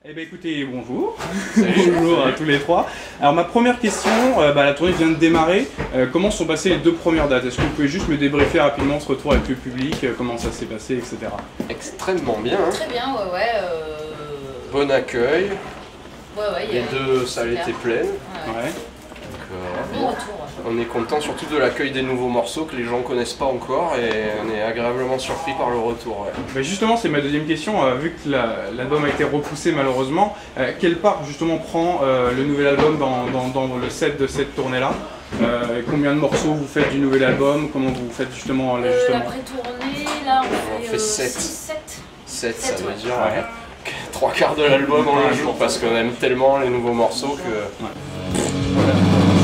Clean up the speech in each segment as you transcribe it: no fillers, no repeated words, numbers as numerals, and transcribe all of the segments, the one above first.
Eh bien écoutez, bonjour. Bonjour à tous les trois. Alors ma première question, la tournée vient de démarrer. Comment sont passées les 2 premières dates? Est-ce que vous pouvez juste me débriefer rapidement ce retour avec le public, comment ça s'est passé, etc. Extrêmement bien. Hein. Très bien, ouais. Bon accueil. Ouais, les 2 salles étaient pleines. Ouais. Bon retour. On est content surtout de l'accueil des nouveaux morceaux que les gens ne connaissent pas encore et on est agréablement surpris par le retour. Ouais. Bah justement, c'est ma deuxième question. Vu que l'album a été repoussé malheureusement, quelle part justement prend le nouvel album dans le set de cette tournée-là? Combien de morceaux vous faites du nouvel album? Comment vous faites justement l'ajustement? La pré-tournée, là on fait 7. 7, ça veut dire ouais. 3 quarts de l'album en un jour parce qu'on aime tellement les nouveaux morceaux que... Ouais.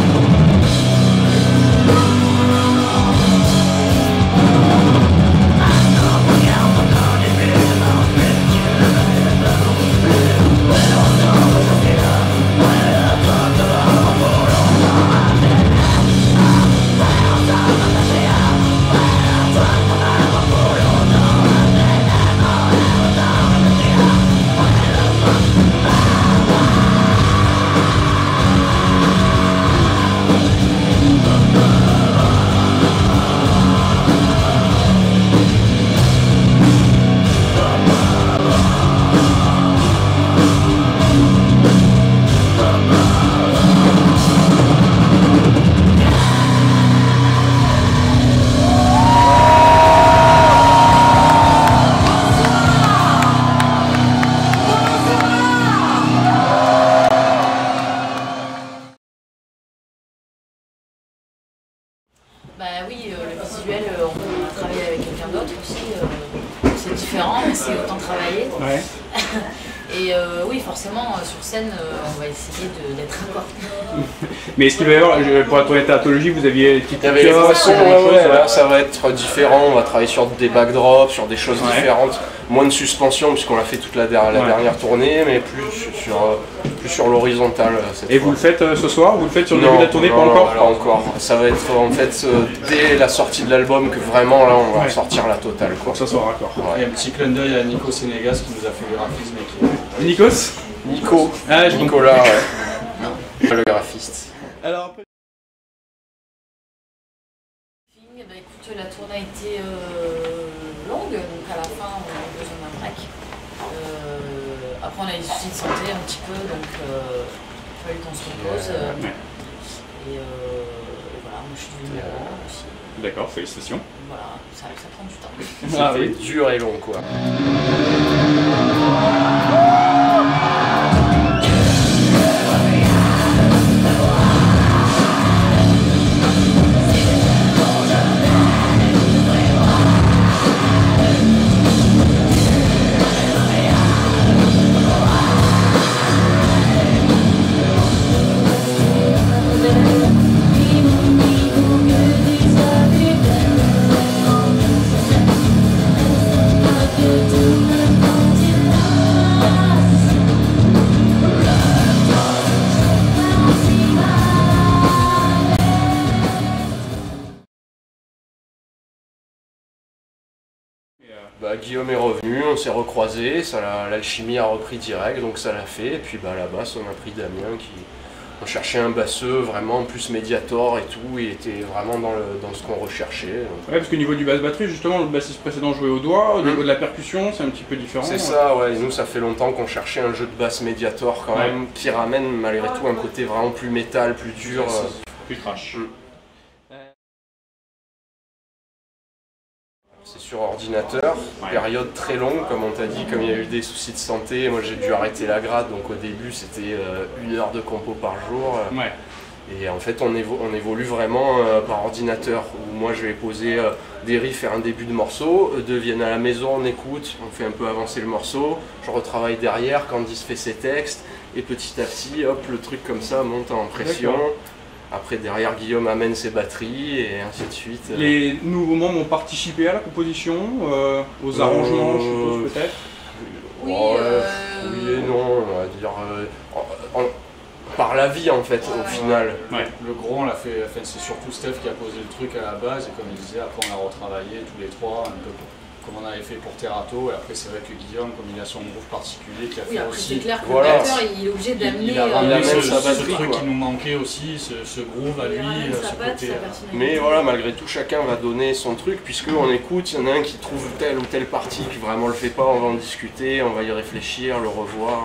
Bah oui, le visuel, on peut travailler avec quelqu'un d'autre aussi. C'est différent, mais c'est autant travailler. Ouais. Et oui, forcément, sur scène, on va essayer d'être raccord. Mais est-ce qu'il va y avoir, pour la tournée Thératologie, vous aviez des petites les façons, là, ça va être différent, on va travailler sur des backdrops, sur des choses différentes, moins de suspension puisqu'on l'a fait toute la dernière tournée, mais plus sur l'horizontale. Et vous le faites ce soir? Vous le faites sur le début de la tournée? Pas encore? Pas encore. Ça va être en fait dès la sortie de l'album que vraiment là on va sortir la totale. Quoi. Pour que ça soit raccord. Et un petit clin d'œil à Nico Sénégas qui nous a fait le graphisme. Nikos? Nico. Ah, Nicolas, ouais. Le graphiste. Alors après... Bah, écoute, la tournée a été longue, donc à la fin on a besoin d'un break. Après on a des soucis de santé un petit peu, donc il a fallu qu'on se repose. Et voilà, moi je suis devenue maman aussi. D'accord, félicitations. Voilà, ça prend du temps. C'était dur et long quoi. Guillaume est revenu, on s'est recroisés, l'alchimie a repris direct, donc ça l'a fait. Et puis à la basse, on a pris Damien on cherchait un basseux vraiment plus médiator et tout, il était vraiment dans ce qu'on recherchait. Ouais, parce qu'au niveau du basse batterie, justement, le bassiste précédent jouait au doigt, au niveau de la percussion, c'est un petit peu différent. C'est ça, ouais, nous ça fait longtemps qu'on cherchait un jeu de basse médiator quand même, qui ramène malgré tout un côté vraiment plus métal, plus dur. Plus trash. C'est sur ordinateur, période très longue, comme on t'a dit, comme il y a eu des soucis de santé, moi j'ai dû arrêter la grade, donc au début c'était 1 heure de compo par jour. Et en fait on évolue vraiment par ordinateur, où moi je vais poser des riffs, faire un début de morceau, eux 2 viennent à la maison, on écoute, on fait un peu avancer le morceau, je retravaille derrière, Candice fait ses textes, et petit à petit, hop, le truc comme ça monte en pression. Après, derrière, Guillaume amène ses batteries et ainsi de suite. Les nouveaux membres ont participé à la composition, aux arrangements, je suppose, peut-être? Oui, oui et non, on va dire. Par la vie, en fait, au final. Le gros, on l'a fait, c'est surtout Steph qui a posé le truc à la base, et comme il disait, après on a retravaillé tous les 3 un peu. comme on avait fait pour Terrato, et après c'est vrai que Guillaume, comme il a son groove particulier, qui a fait aussi... c'est clair que le batteur, il est obligé d'amener... Il a ramené ce truc qui nous manquait aussi, ce groove à lui, ce côté... Mais voilà, malgré tout, chacun va donner son truc, puisqu'on écoute, il y en a un qui trouve telle ou telle partie qui vraiment le fait pas, on va en discuter, on va y réfléchir, le revoir...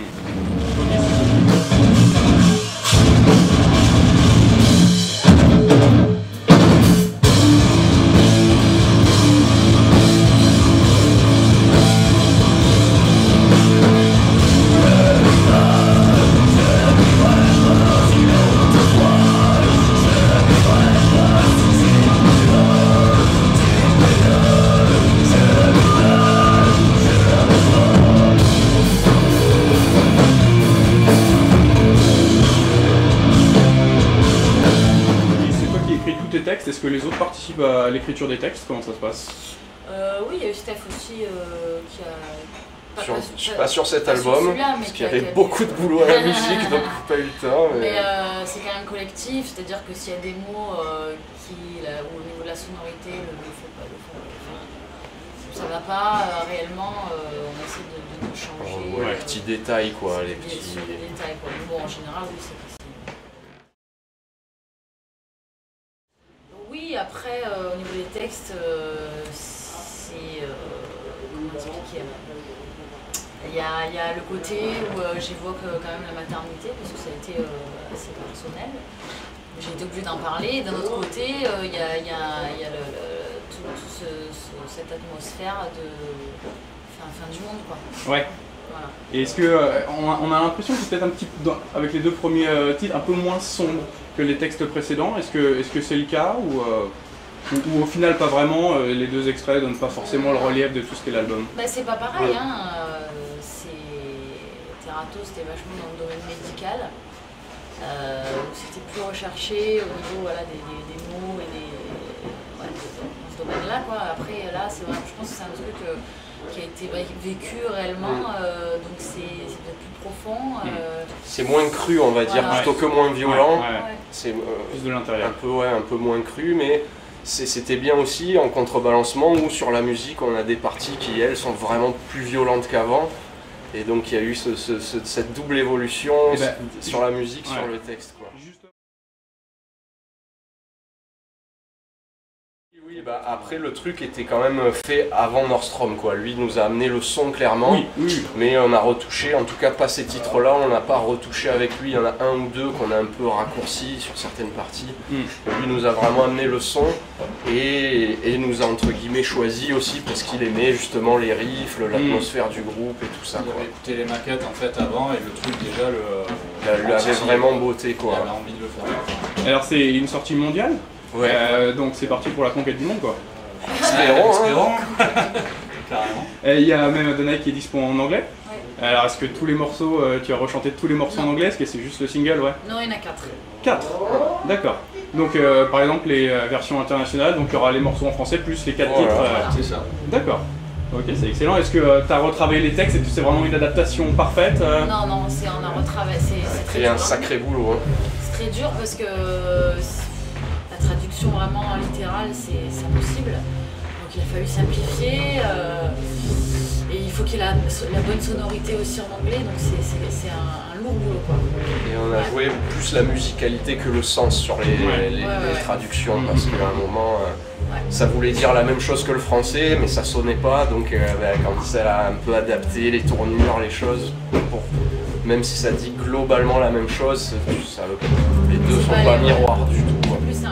Est-ce que les autres participent à l'écriture des textes? Comment ça se passe? Oui, il y a eu Steph aussi qui a... Je suis pas sur cet album, parce qu'il y avait beaucoup de boulot à la musique, donc pas eu le temps. Mais c'est quand même collectif, c'est-à-dire que s'il y a des mots qui, au niveau de la sonorité, ça va pas réellement, on essaie de changer. Ouais, les petits détails quoi. Les petits détails quoi. Mais bon, en général, oui, c'est facile. Oui, après, au niveau des textes, c'est... comment expliquer? Il y a le côté où j'évoque quand même la maternité, parce que ça a été assez personnel. J'ai été obligée d'en parler. D'un autre côté, il y a toute cette atmosphère de fin du monde, quoi. Ouais. Voilà. Et est-ce que on a l'impression que c'est peut-être un petit peu, avec les deux premiers titres, un peu moins sombre que les textes précédents? Est-ce que c'est le cas ou au final pas vraiment, les deux extraits donnent pas forcément le relief de tout ce qu'est l'album? Bah, c'est pas pareil, hein. Terrato, c'était vachement dans le domaine médical. C'était plus recherché au niveau des mots et dans ce domaine-là, quoi. Après, là, c'est vrai, je pense que c'est un truc qui a été vécu réellement, donc c'est peut-être plus profond. C'est moins cru, on va dire, plutôt que moins violent. C'est plus de l'intérieur. Un peu moins cru, mais c'était bien aussi en contrebalancement où sur la musique, on a des parties qui, elles, sont vraiment plus violentes qu'avant. Et donc il y a eu cette double évolution sur la musique, sur le texte, quoi. Oui, bah après le truc était quand même fait avant Nordstrom, quoi. Lui nous a amené le son clairement, mais on a retouché, en tout cas pas ces titres-là, on n'a pas retouché avec lui. Il y en a un ou deux qu'on a un peu raccourci sur certaines parties. Lui nous a vraiment amené le son et nous a entre guillemets choisi aussi parce qu'il aimait justement les riffs, l'atmosphère du groupe et tout ça. Il avait écouté les maquettes en fait avant et le truc déjà lui avait vraiment beauté, quoi. Il avait envie de le faire. Alors c'est une sortie mondiale? Ouais. Donc c'est parti pour la conquête du monde, quoi. Espérons. Carrément. Il y a même Adonai qui est dispo en anglais. Alors est-ce que tous les morceaux, tu as rechanté tous les morceaux en anglais? Est-ce que c'est juste le single? Non, il y en a 4. 4? D'accord. Donc par exemple les versions internationales, donc il y aura les morceaux en français plus les 4 titres. C'est ça. D'accord. Ok, c'est excellent. Est-ce que tu as retravaillé les textes et que c'est vraiment une adaptation parfaite? Non, on a retravaillé. C'est un sacré boulot. C'est très dur parce que la traduction vraiment littérale, c'est impossible. Donc il a fallu simplifier. Et il faut qu'il y ait la bonne sonorité aussi en anglais, donc c'est un lourd boulot, quoi. Et on a joué plus la musicalité que le sens sur les traductions, parce qu'à un moment, ça voulait dire la même chose que le français, mais ça sonnait pas, donc quand ça a un peu adapté les tournures, les choses, même si ça dit globalement la même chose, les deux sont pas miroirs du tout, quoi. Plus simple.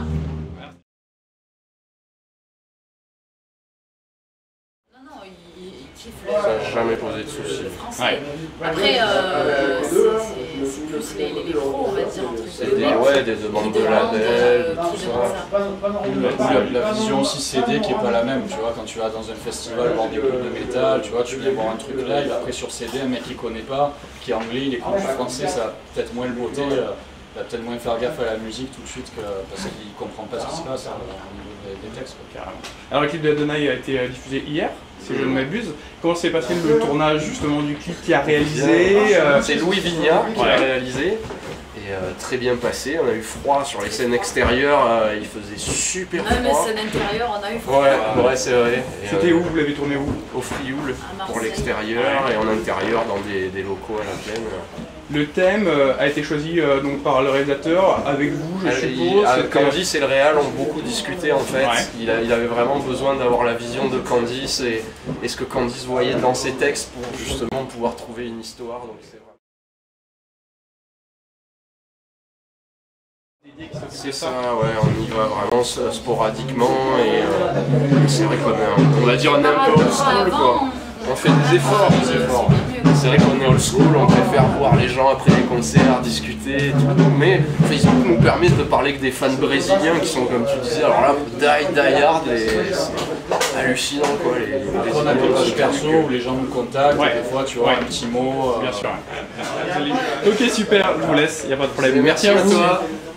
Ça n'a jamais posé de soucis. Après, c'est plus les pros, on va dire, entre guillemets. Des demandes de label, tout ça. La vision aussi CD qui est pas la même, tu vois, quand tu vas dans un festival voir des groupes de métal, tu vois, tu viens voir un truc live, après sur CD, un mec qui connaît pas, qui est anglais, il écoute du français, ça a peut-être moins le beauté va peut-être moins faire gaffe à la musique tout de suite parce qu'il comprend pas ce qui se passe au niveau des textes. Carrément. Alors le clip de Adonai a été diffusé hier, si je ne m'abuse. Comment s'est passé le tournage justement du clip qui a réalisé C'est Louis Vignat qui a réalisé. Et très bien passé, on a eu froid sur les scènes extérieures, il faisait super froid. Même les scènes intérieures, on a eu froid. Ouais, c'est vrai. C'était où? Vous l'avez tourné où? Au Frioul pour l'extérieur et en intérieur dans des locaux à la plaine. Le thème a été choisi donc par le réalisateur, avec vous, je suppose. Candice et le réal ont beaucoup discuté en fait. Il avait vraiment besoin d'avoir la vision de Candice et ce que Candice voyait dans ses textes pour justement pouvoir trouver une histoire. Donc c'est ça, ouais, on y va vraiment sporadiquement et c'est vrai qu'on va dire on est un peu old school quoi. On fait des efforts. C'est vrai qu'on est old school, on préfère voir les gens après les concerts, discuter, tout, mais Facebook nous permet de parler que des fans brésiliens qui sont comme tu disais, alors là, die hard et c'est hallucinant quoi. On a des pages perso où les gens nous contactent, des fois tu vois un petit mot. Bien sûr. Ok super, je vous laisse, il n'y a pas de problème. Merci à toi.